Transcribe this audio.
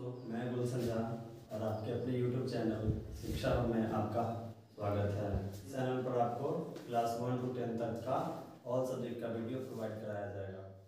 दोस्तों, मैं गुलशन झा और आपके अपने YouTube चैनल शिक्षा में आपका स्वागत है। इस चैनल पर आपको क्लास 1 to 10 तक का ऑल सब्जेक्ट का वीडियो प्रोवाइड कराया जाएगा।